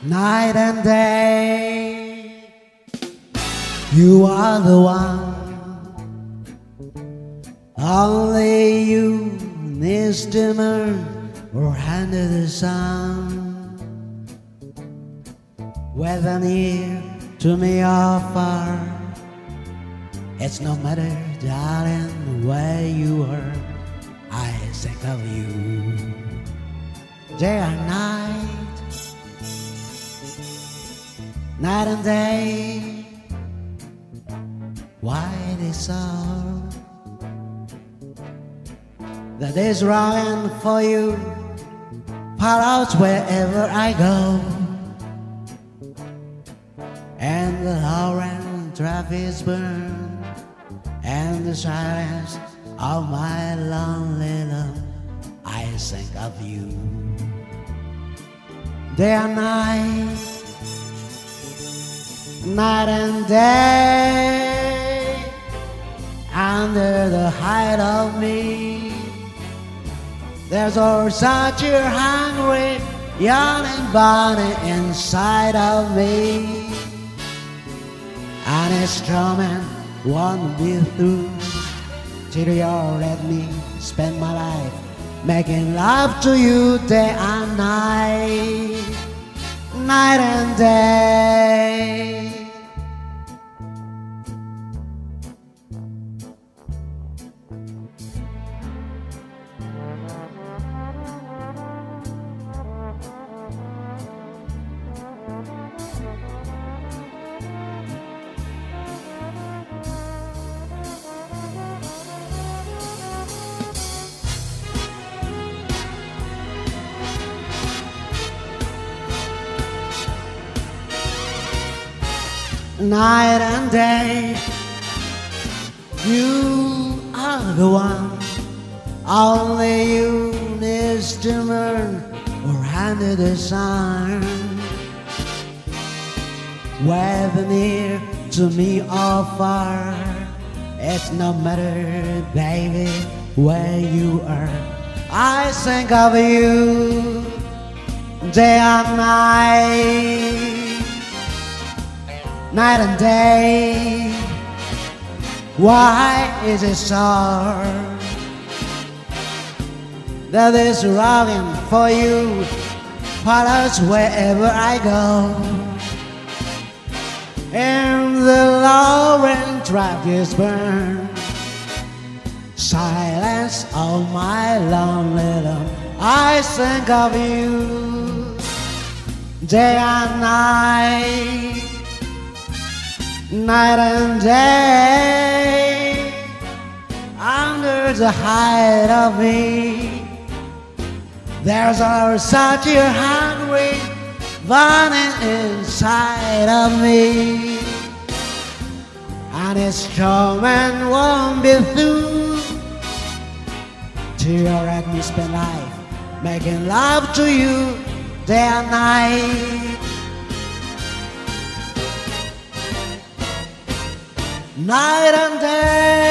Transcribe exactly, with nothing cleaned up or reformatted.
Night and day, you are the one. Only you needs the moon or under the sun. Whether near to me or far, it's no matter, darling, where you are. I think of you day and night. Night and day, why this all that is wrong for you? Far out wherever I go, and the orange traffic burn, and the silence of my lonely love. I think of you day and night. Night and day, under the height of me, there's all such a hungry, yawning burning inside of me, and it's coming, won't be through till you let me spend my life making love to you day and night, night and day. Night and day, you are the one. Only you needs to moon or under the sun. Whether near to me or far, it's no matter, baby, where you are. I think of you day and night. Night and day, why is it so that is wrong for you? Follows wherever I go, and the lowering traffic burn, silence of my lonely love. I think of you day and night. Night and day, under the height of me, there's always such a hungry burning inside of me, and it's coming, won't be through till you let me spend life making love to you day and night. Night and day.